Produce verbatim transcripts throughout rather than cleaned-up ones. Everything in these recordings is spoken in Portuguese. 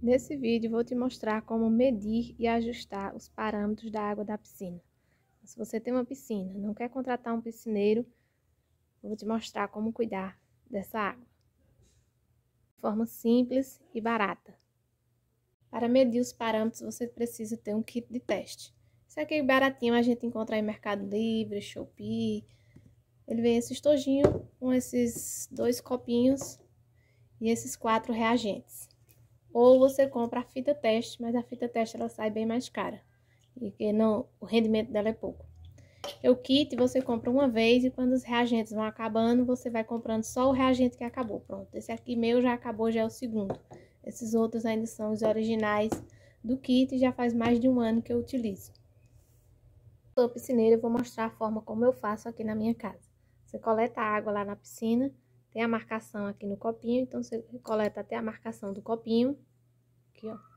Nesse vídeo vou te mostrar como medir e ajustar os parâmetros da água da piscina. Se você tem uma piscina, não quer contratar um piscineiro, vou te mostrar como cuidar dessa água. De forma simples e barata. Para medir os parâmetros, você precisa ter um kit de teste. Isso aqui baratinho a gente encontra em Mercado Livre, Shopee. Ele vem esse estojinho com esses dois copinhos e esses quatro reagentes. Ou você compra a fita teste, mas a fita teste ela sai bem mais cara, porque não, o rendimento dela é pouco. O kit você compra uma vez e quando os reagentes vão acabando, você vai comprando só o reagente que acabou. Pronto, esse aqui meu já acabou, já é o segundo. Esses outros ainda são os originais do kit e já faz mais de um ano que eu utilizo. Sou piscineira, eu vou mostrar a forma como eu faço aqui na minha casa. Você coleta a água lá na piscina. Tem a marcação aqui no copinho, então você coleta até a marcação do copinho. Aqui, ó.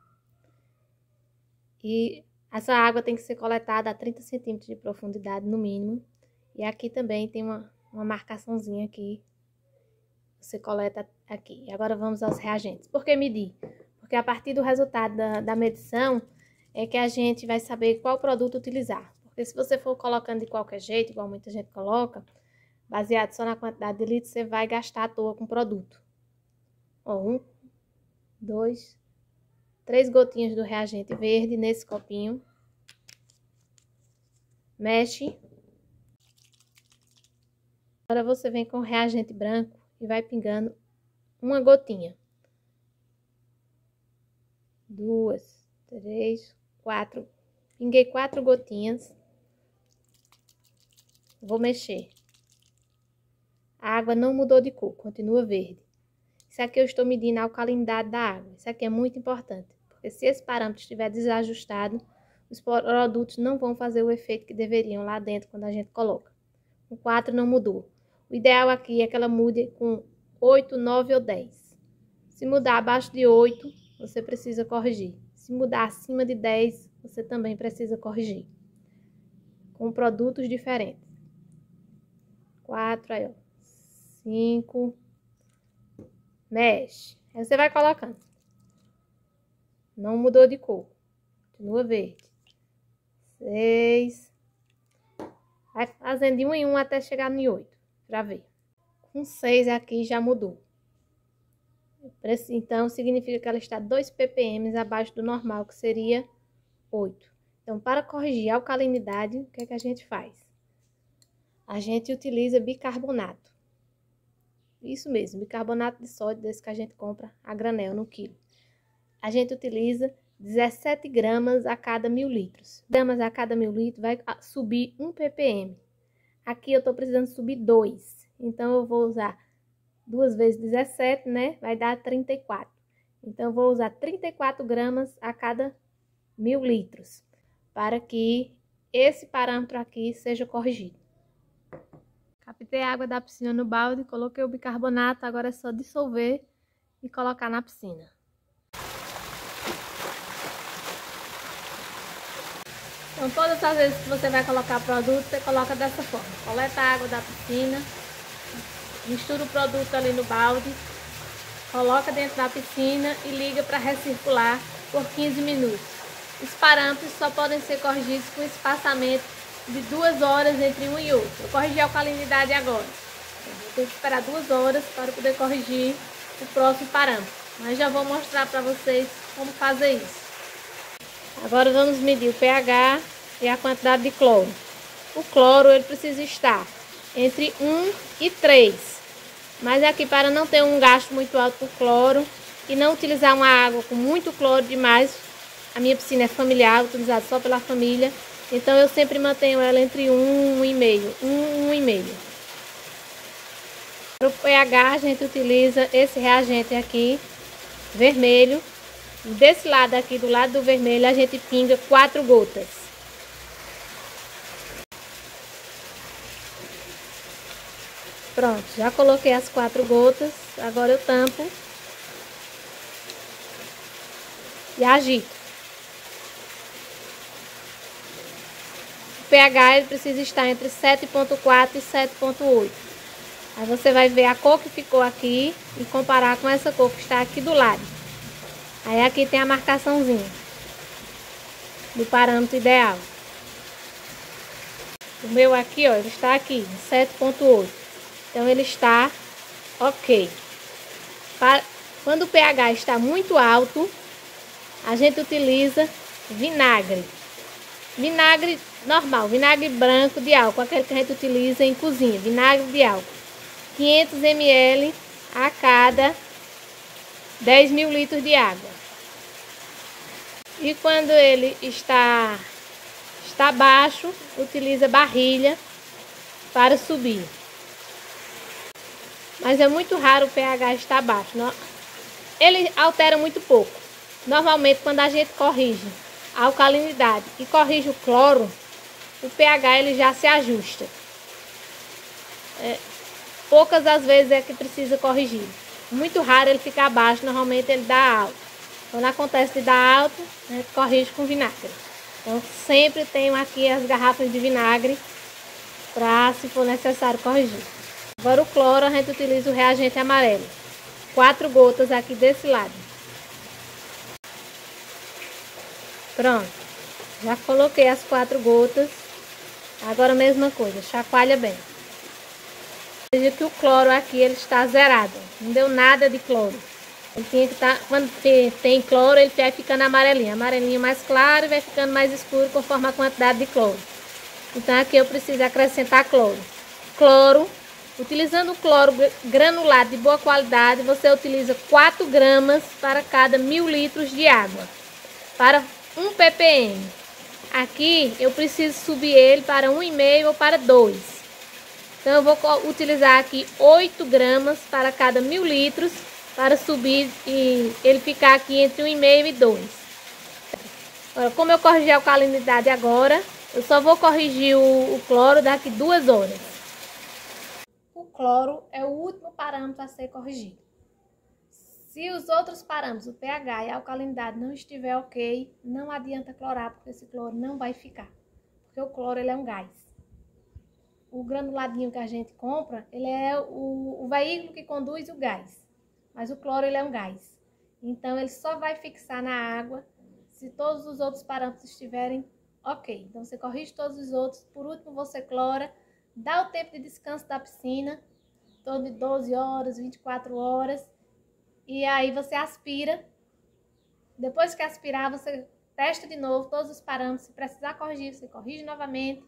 E essa água tem que ser coletada a trinta centímetros de profundidade no mínimo. E aqui também tem uma, uma marcaçãozinha aqui. Você coleta aqui. E agora vamos aos reagentes. Por que medir? Porque a partir do resultado da, da medição é que a gente vai saber qual produto utilizar. Porque se você for colocando de qualquer jeito, igual muita gente coloca, baseado só na quantidade de litros, você vai gastar à toa com o produto. Ó, um, dois, três gotinhas do reagente verde nesse copinho. Mexe. Agora você vem com o reagente branco e vai pingando uma gotinha. Duas, três, quatro. Pinguei quatro gotinhas. Vou mexer. A água não mudou de cor, continua verde. Isso aqui eu estou medindo a alcalinidade da água. Isso aqui é muito importante, porque se esse parâmetro estiver desajustado, os produtos não vão fazer o efeito que deveriam lá dentro quando a gente coloca. O quatro não mudou. O ideal aqui é que ela mude com oito, nove ou dez. Se mudar abaixo de oito, você precisa corrigir. Se mudar acima de dez, você também precisa corrigir. Com produtos diferentes. quatro, aí ó. cinco. Mexe. Aí você vai colocando. Não mudou de cor. Continua verde. seis. Vai fazendo de um em um até chegar no oito. Pra ver. Com seis aqui já mudou. Então, significa que ela está dois ppm abaixo do normal, que seria oito. Então, para corrigir a alcalinidade, o que é que a gente faz? A gente utiliza bicarbonato. Isso mesmo, bicarbonato de sódio, desse que a gente compra a granel no quilo. A gente utiliza dezessete gramas a cada mil litros. Gramas a cada mil litros vai subir um ppm. Aqui eu estou precisando subir dois. Então, eu vou usar duas vezes dezessete, né? Vai dar trinta e quatro. Então, eu vou usar trinta e quatro gramas a cada mil litros. Para que esse parâmetro aqui seja corrigido. Captei a água da piscina no balde, coloquei o bicarbonato, agora é só dissolver e colocar na piscina. Então, todas as vezes que você vai colocar produto, você coloca dessa forma. Coleta a água da piscina, mistura o produto ali no balde, coloca dentro da piscina e liga para recircular por quinze minutos. Os parâmetros só podem ser corrigidos com espaçamento de duas horas entre um e outro. Eu corrigi a alcalinidade agora. Eu vou ter que esperar duas horas para poder corrigir o próximo parâmetro. Mas já vou mostrar para vocês como fazer isso. Agora vamos medir o pH e a quantidade de cloro. O cloro ele precisa estar entre um e três. Mas aqui, para não ter um gasto muito alto por cloro e não utilizar uma água com muito cloro demais, a minha piscina é familiar, utilizada só pela família. Então, eu sempre mantenho ela entre um e meio. um, um e meio. Para o pH, a gente utiliza esse reagente aqui, vermelho. Desse lado aqui, do lado do vermelho, a gente pinga quatro gotas. Pronto, já coloquei as quatro gotas. Agora eu tampo. E agito. O pH ele precisa estar entre sete ponto quatro e sete ponto oito. Aí você vai ver a cor que ficou aqui e comparar com essa cor que está aqui do lado. Aí aqui tem a marcaçãozinha do parâmetro ideal. O meu aqui, ó, ele está aqui, sete ponto oito. Então ele está ok. Para, quando o pH está muito alto, a gente utiliza vinagre. Vinagre normal, vinagre branco de álcool, aquele que a gente utiliza em cozinha, vinagre de álcool. quinhentos mililitros a cada dez mil litros de água. E quando ele está, está baixo, utiliza barrilha para subir. Mas é muito raro o pH estar baixo. Não? Ele altera muito pouco. Normalmente, quando a gente corrige a alcalinidade e corrige o cloro, o pH ele já se ajusta. É, poucas as vezes é que precisa corrigir. Muito raro ele ficar baixo, normalmente ele dá alto. Quando acontece de dar alto, a gente corrige com vinagre. Então sempre tenho aqui as garrafas de vinagre para, se for necessário, corrigir. Agora o cloro a gente utiliza o reagente amarelo. Quatro gotas aqui desse lado. Pronto. Já coloquei as quatro gotas. Agora a mesma coisa, chacoalha bem. Veja que o cloro aqui ele está zerado. Não deu nada de cloro. Ele tinha que estar, quando tem cloro, ele vai ficando amarelinho. Amarelinho mais claro e vai ficando mais escuro conforme a quantidade de cloro. Então aqui eu preciso acrescentar cloro. Cloro, utilizando o cloro granulado de boa qualidade, você utiliza quatro gramas para cada mil litros de água. Para um ppm. Aqui eu preciso subir ele para um vírgula cinco ou para dois. Então eu vou utilizar aqui oito gramas para cada mil litros para subir e ele ficar aqui entre um vírgula cinco e dois. Agora, como eu corrigi a alcalinidade agora, eu só vou corrigir o, o cloro daqui duas horas. O cloro é o último parâmetro a ser corrigido. Se os outros parâmetros, o pH e a alcalinidade, não estiver ok, não adianta clorar, porque esse cloro não vai ficar. Porque o cloro ele é um gás. O granuladinho que a gente compra, ele é o, o veículo que conduz o gás. Mas o cloro ele é um gás. Então ele só vai fixar na água se todos os outros parâmetros estiverem ok. Então você corrige todos os outros. Por último você clora. Dá o tempo de descanso da piscina. Em torno de doze horas, vinte e quatro horas. E aí você aspira. Depois que aspirar, você testa de novo todos os parâmetros. Se precisar corrigir, você corrige novamente.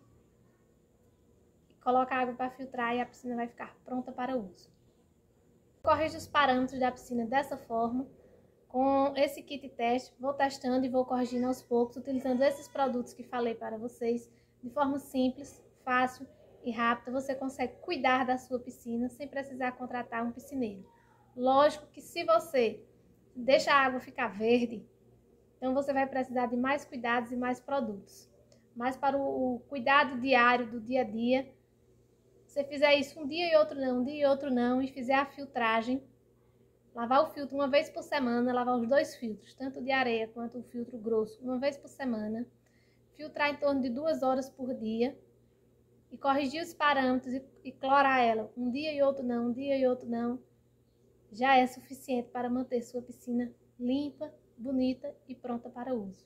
E coloca a água para filtrar e a piscina vai ficar pronta para uso. Corrijo os parâmetros da piscina dessa forma. Com esse kit teste, vou testando e vou corrigindo aos poucos, utilizando esses produtos que falei para vocês. De forma simples, fácil e rápida, você consegue cuidar da sua piscina sem precisar contratar um piscineiro. Lógico que se você deixa a água ficar verde, então você vai precisar de mais cuidados e mais produtos. Mas para o cuidado diário do dia a dia, se você fizer isso um dia e outro não, um dia e outro não, e fizer a filtragem, lavar o filtro uma vez por semana, lavar os dois filtros, tanto de areia quanto o filtro grosso, uma vez por semana, filtrar em torno de duas horas por dia, e corrigir os parâmetros e, e clorar ela um dia e outro não, um dia e outro não, já é suficiente para manter sua piscina limpa, bonita e pronta para uso.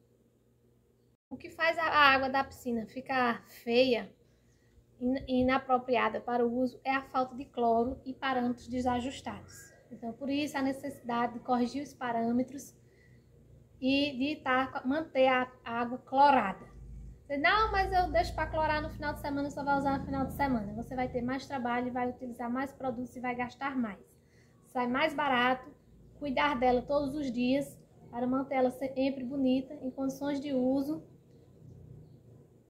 O que faz a água da piscina ficar feia e inapropriada para o uso é a falta de cloro e parâmetros desajustados. Então, por isso a necessidade de corrigir os parâmetros e de tá, manter a água clorada. Você, não, mas eu deixo para clorar no final de semana, só vai usar no final de semana. Você vai ter mais trabalho, vai utilizar mais produtos e vai gastar mais. Sai mais barato, cuidar dela todos os dias para manter ela sempre bonita, em condições de uso